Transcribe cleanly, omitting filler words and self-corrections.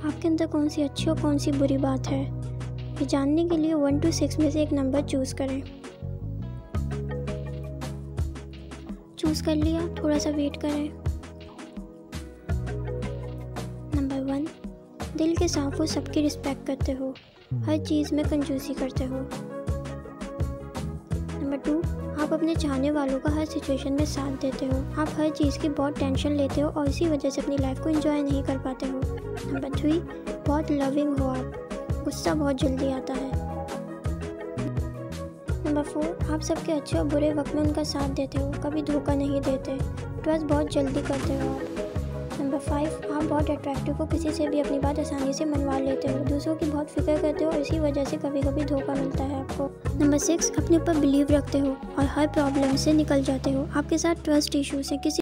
आपके अंदर कौन सी अच्छी और कौन सी बुरी बात है, ये जानने के लिए 1 to 6 में से एक नंबर चूज़ करें। चूज़ कर लिया, थोड़ा सा वेट करें। नंबर 1, दिल के साफ हो, सबकी रिस्पेक्ट करते हो, हर चीज़ में कंजूसी करते हो। नंबर 2, आप अपने चाहने वालों का हर सिचुएशन में साथ देते हो, आप हर चीज़ की बहुत टेंशन लेते हो और इसी वजह से अपनी लाइफ को एंजॉय नहीं कर पाते हो। नंबर 3, बहुत लविंग हो आप, गुस्सा बहुत जल्दी आता है। नंबर 4, आप सबके अच्छे और बुरे वक्त में उनका साथ देते हो, कभी धोखा नहीं देते, ट्रस्ट बहुत जल्दी करते हो आप। नंबर 5, आप बहुत अट्रैक्टिव हो, किसी से भी अपनी बात आसानी से मनवा लेते हो, दूसरों की बहुत फिक्र करते हो और इसी वजह से कभी कभी धोखा मिलता है आपको। नंबर 6, अपने ऊपर बिलीव रखते हो और हर प्रॉब्लम से निकल जाते हो, आपके साथ ट्रस्ट इश्यूज है, किसी